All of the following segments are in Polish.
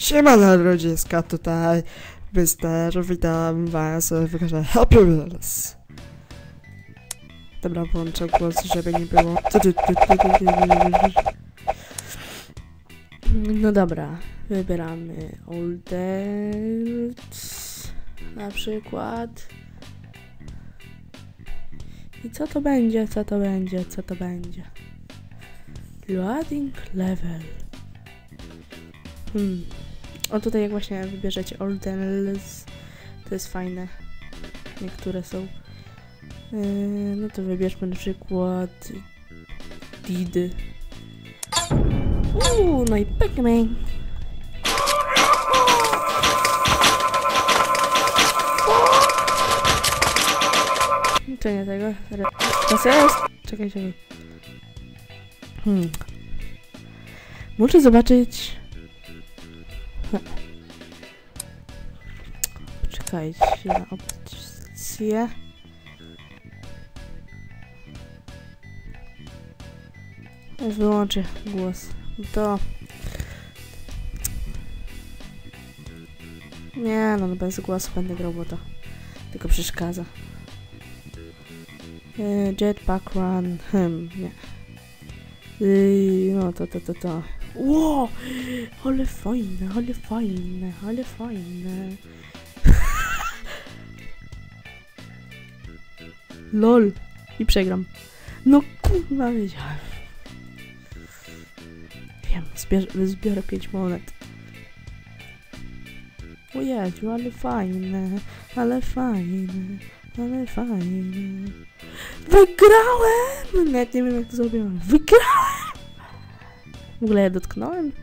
Siemano ludziska, tutaj Mister, witam was w grze Happy Wheels. Dobra, włączę głos, żeby nie było. No dobra, wybieramy Oldert na przykład. I co to będzie, co to będzie, co to będzie? Loading level. O, tutaj jak właśnie wybierzecie Olders, to jest fajne. Niektóre są. No to wybierzmy na przykład Didy. No i pykmy. To nie tego. To jest. Czekaj. Muszę zobaczyć. Czekajcie na opcję. Wyłączę głos. To... Nie, no bez głosu będę grał, bo to tylko przeszkadza. Jetpack run, nie. No to. Ło! Ale fajne, ale fajne, ale fajne. LOL. I przegram. No kurwa, wiedziałem. Wiem, zbiorę 5 monet. O Jezu, ale fajne, ale fajne, ale fajne. Wygrałem! Nawet nie wiem, jak to zrobiłem. Wygrałem! W ogóle ja dotknąłem?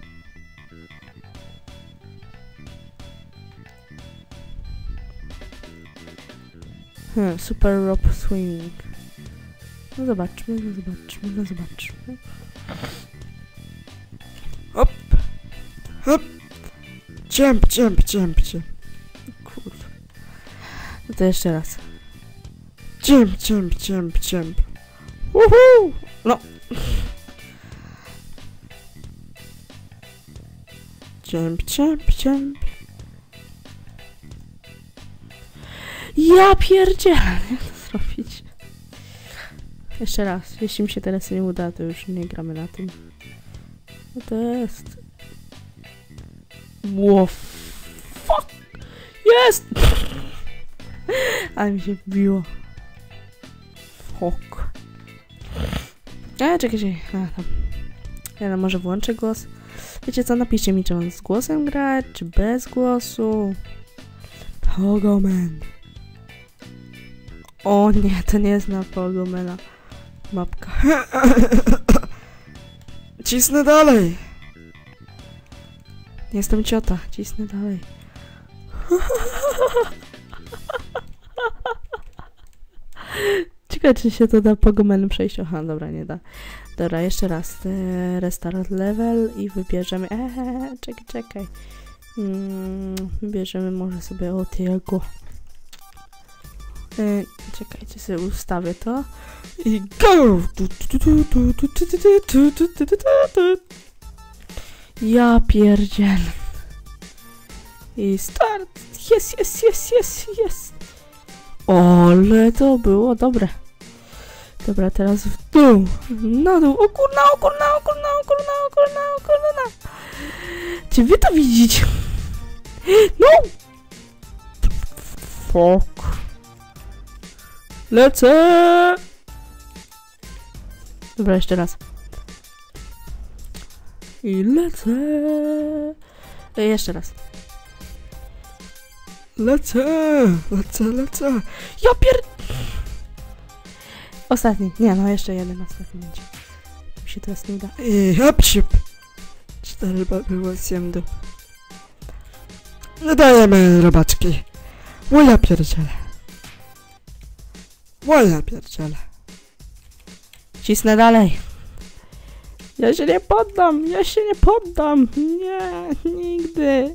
Super rope swing. No zobaczmy. Hop! Hop! Jump. Kurwa. No to jeszcze raz. Jump. Woohoo! No. Jump. Ja pierdzielę, jak to zrobić? Jeszcze raz, jeśli mi się teraz nie uda, to już nie gramy na tym. No to jest... Wow, fuck! Jest! Ale mi się wbiło. Fuck. Czekaj. Ja może włączę głos. Wiecie co, napiszcie mi, czy on z głosem grać, czy bez głosu. Pogoman. O nie, to nie jest na Pogomana mapka. Cisnę dalej. Jestem ciota, cisnę dalej. Ciekawe, czy się to da Pogomanu przejść. Aha, dobra, nie da. Dobra, jeszcze raz. Restart level i wybierzemy... Czekaj. Wybierzemy może sobie od jego. Czekajcie, sobie ustawię to. I go! Ja pierdzielę. I start! Yes! Ale to było dobre. Dobra, teraz w dół. Na dół. O kurna. Czy wy to widzicie? No! Fuck. Lecę! Dobra, jeszcze raz. I lecę. Jeszcze raz. Lecę. Ja Ostatni. Nie, no jeszcze jeden ostatni będzie. Mi się teraz nie uda. Hop. 4 było 7 do. No dajemy robaczki. Łoja pierdziele. Cisnę dalej. Ja się nie poddam. Nie, nigdy.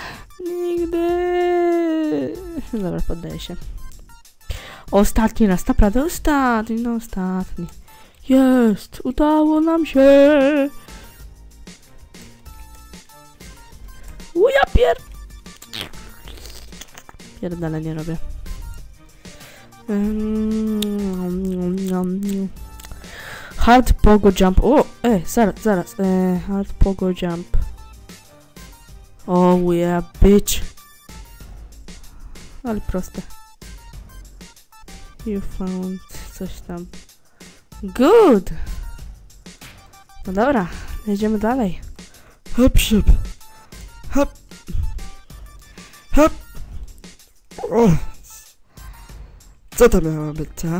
Dobra, poddaję się. Ostatni raz, naprawdę ostatni. Jest, udało nam się. Ja pierdolę nie robię. Hard pogo jump. O, zaraz. Hard pogo jump. Oh yeah, bitch. Ale proste. You found coś tam. Good. No dobra, jedziemy dalej. Hop, ship. Hop. Hop. O. Co to miało być, co?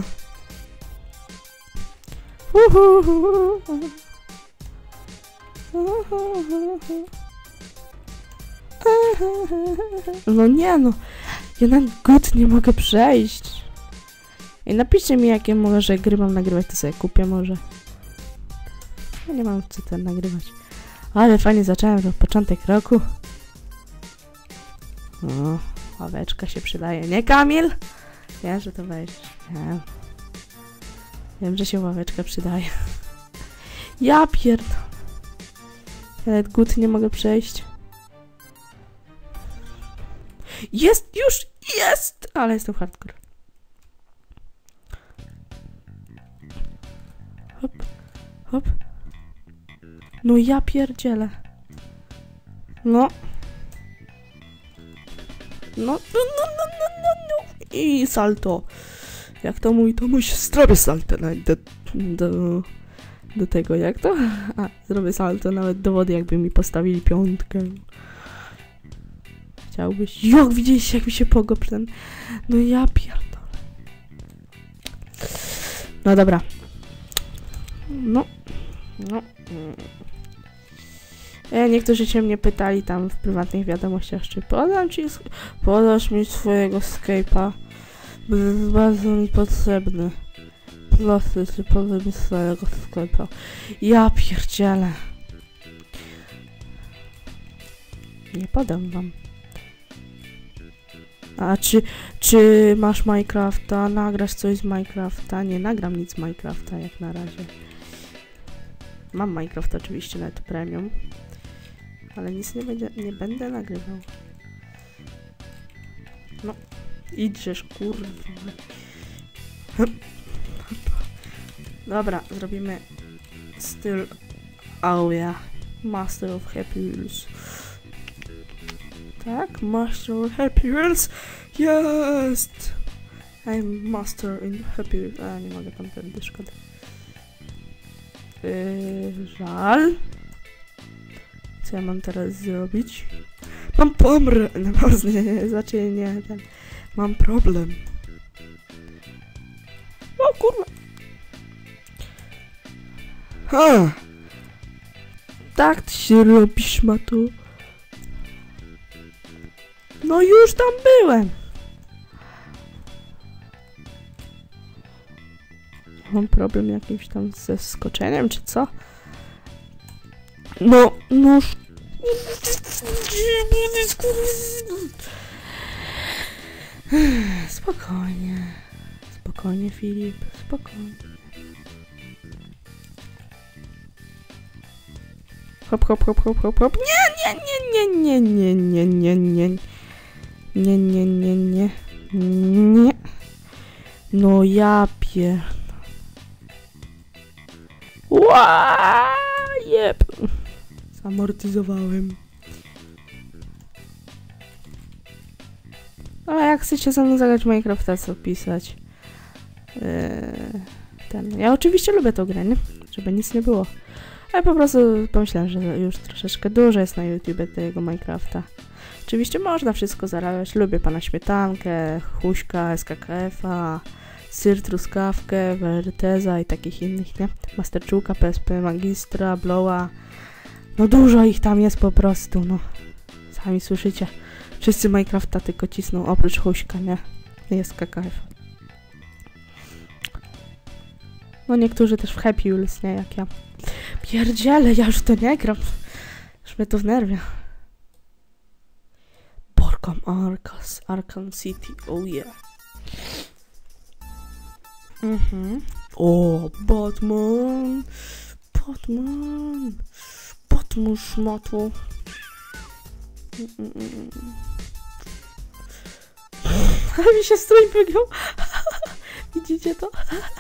No nie no, ja na good nie mogę przejść. I napiszcie mi, jakie może gry mam nagrywać, to sobie kupię może. Ja nie mam co ten nagrywać. Ale fajnie zacząłem, to początek roku. O, ławeczka się przydaje, nie Kamil? Wiem, że to weź. Nie. Wiem, że się ławeczka przydaje. Ja pierdolę. Ja nawet good nie mogę przejść. Jest! Już! Jest! Ale jestem hardcore. Hop. Hop. No ja pierdzielę. No. No. I salto. Jak to mój, to mój zrobię salto nawet do tego, jak to? A, zrobię salto nawet do wody, jakby mi postawili 5. Chciałbyś? Jak widzieliście, jak mi się pogoplen? No ja pierdolę. No dobra. No. Niektórzy się mnie pytali tam w prywatnych wiadomościach, czy podasz mi swojego Skype'a. Jest bardzo mi potrzebny. Proszę, czy podasz mi swojego Skype'a. Ja pierdzielę. Nie podam wam. A czy masz Minecrafta? Nagrasz coś z Minecrafta? Nie nagram nic z Minecrafta jak na razie. Mam Minecraft oczywiście, nawet premium. Ale nic nie będę nagrywał. No. Idźesz, kurwa. Dobra, zrobimy styl Auja. Master of Happy Wheels. Tak, Master of Happy Wheels. Jest! I'm Master in Happy Wheels. A, nie mogę tam tędy, szkoda. Żal. Co ja mam teraz zrobić? Mam pomrę! No, nie, ten. Mam problem. O kurwa! Ha! Tak ty się robisz, matu. No już tam byłem. Mam problem jakimś tam ze skoczeniem, czy co? No. Spokojnie. Spokojnie, Filip. Spokojnie. Hop. Nie. No ja pier... Jeb. Zamortyzowałem. A jak chcecie ze mną zagrać Minecrafta, co pisać? Ja oczywiście lubię tą grę, nie? Żeby nic nie było. Ale po prostu pomyślałem, że już troszeczkę dużo jest na YouTube tego Minecrafta. Oczywiście można wszystko zarabiać. Lubię pana Śmietankę, Huśka, SKKF-a, Syr Truskawkę, Werteza i takich innych, nie? Masterczuka, PSP, Magistra, Blowa. No dużo ich tam jest po prostu, no. Sami słyszycie. Wszyscy Minecrafta tylko cisną, oprócz Huśka, nie? I SKKF. No niektórzy też w Happy Wheels, nie? Jak ja. Pierdziele, ja już to nie gram. Już mnie to wnerwia. Borkom Arkham City, oh yeah. O, Batman szmatło. A mi się strój wygiął. Widzicie to?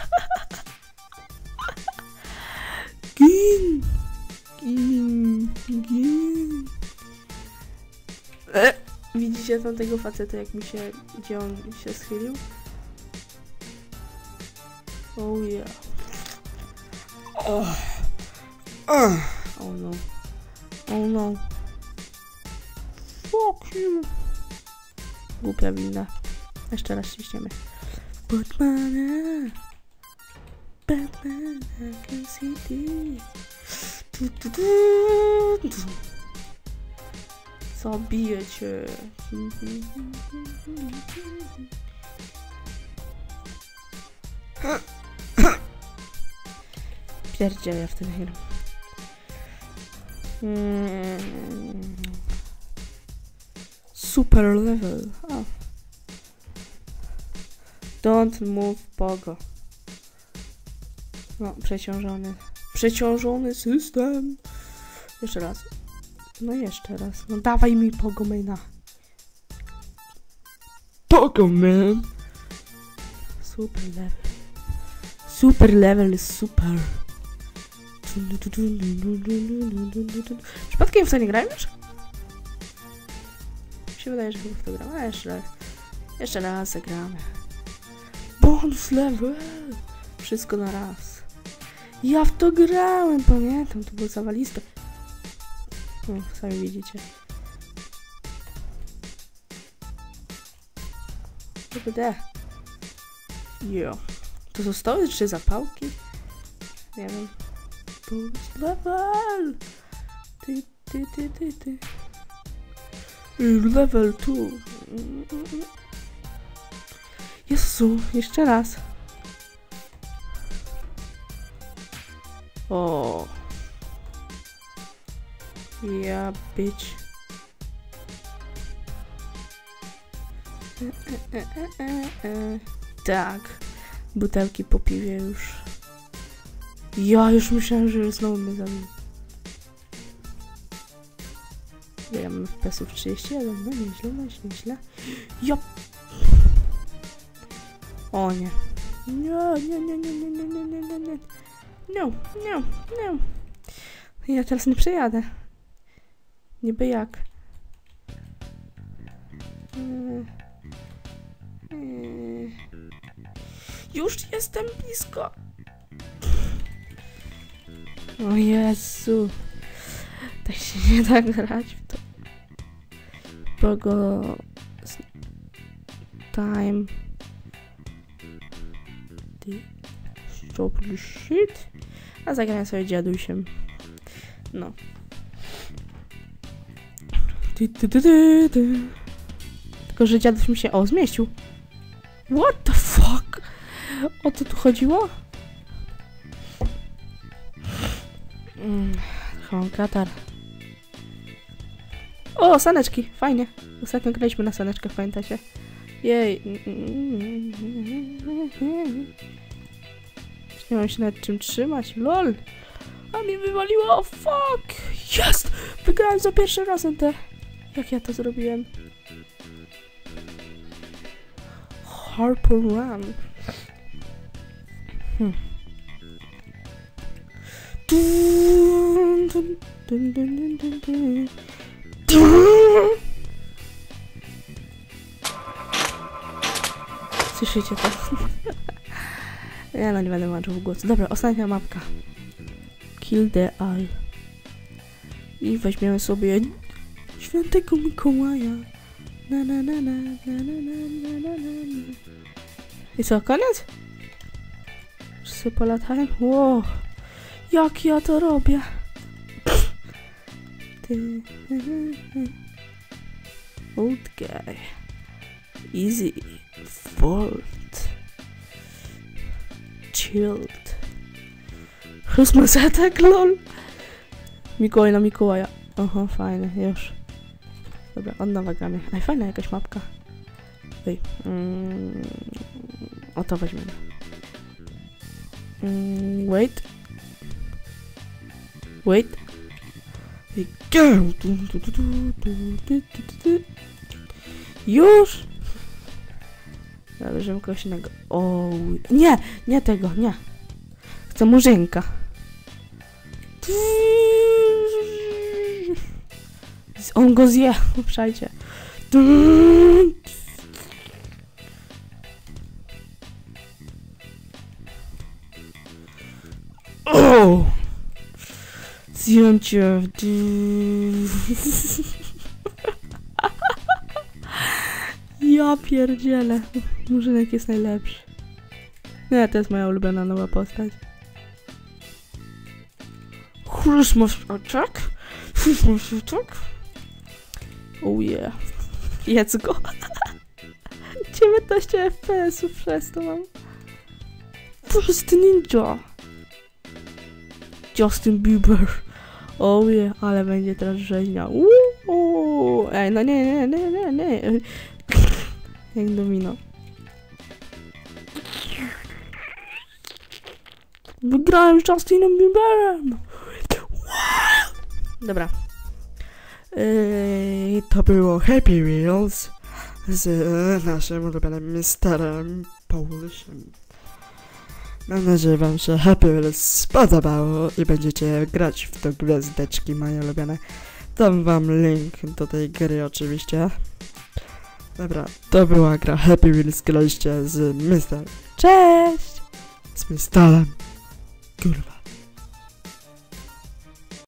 Gin! Gin! Gin! Widzicie tam tego faceta, jak mi się... Gdzie on się schylił? Oh yeah. Oh no. Oh no. Fuck you. Głupia winda. Jeszcze raz ciśniemy. Batman, Batman, I can see thee. Zabiję cię. Pierdzielę, ja w ten gram. Super level. Oh. Don't move, pogo. No, przeciążony. Przeciążony system. Jeszcze raz. No jeszcze raz. No dawaj mi pogo maina. Pogo man. Super level. Super level jest super. Przypadkiem w to nie grałem już? Mi się wydaje, że chyba w to gram. A jeszcze raz. Jeszcze raz zagramy. Bonus level! Wszystko na raz. Ja w to grałem, pamiętam, to było zawaliste. No, sami widzicie. DBD. Jo. To zostały 3 zapałki? Nie wiem. Bonus level! Ty. Level 2. Jezu, jeszcze raz. O. Ja bitch. Tak. Butelki po piwie już. Ja już myślałem, że znowu mnie zabił. Ja mam FPS-ów 31, no nieźle. Ja. O nie. Nie. No. Ja teraz nie przejadę. Niby jak. Już jestem blisko. O Jezu. Tak się nie da grać w to. Pogo... Time... Stop the shit. A zagrałem sobie dziadusiem. No. Tylko, że dziaduś mi się... O, zmieścił. What the fuck? O co tu chodziło? Mam katar. O, saneczki, fajnie. Ostatnio graliśmy na saneczkach, pamiętacie? Jej. Nie mam się nad czym trzymać, lol. A mi wywaliło, oh, fuck. Jest! Wygrałem za pierwszy razem te. Jak ja to zrobiłem? Harper Run. Słyszycie to? Ja nie będę łączył głosu. Dobra, ostatnia mapka. Kill the Eye. I weźmiemy sobie Świętego Mikołaja. I co, koniec? Wszyscy polatałem? Wow. Jak ja to robię? Old guy. Easy. Vault. Chilled. Christmas attack, lol. Mikołaj na Mikołaja. Oho, fajne, już. Dobra, od nowa gramy. Aj, fajna jakaś mapka. Ej. O to weźmiemy. Wait. I go! Już! Zabierzemy kogoś innego. O, nie! Nie tego, nie! Chcę murzynka. On go zje, uprzajcie. O! Zjem cię. Ja pierdzielę. Murzynek jest najlepszy. Nie, to jest moja ulubiona nowa postać. Christmas attack? Christmas attack? Oh yeah. Jedz go. 19 FPS-ów przez to mam. First Ninja. Justin Bieber. Oh yeah, ale będzie teraz rzeźnia. Ej, no nie. Jak domino. Wygrałem z Justinem Bieberem. Dobra. To było Happy Wheels z naszym ulubionym Misterem Paulsiem. Mam nadzieję, wam się Happy Wheels spodobało i będziecie grać w to gwiazdeczki moje ulubione. Dam wam link do tej gry oczywiście. Dobra, to była gra Happy Wheels, graliście z Mister. Cześć! Z Misterem. Kurwa.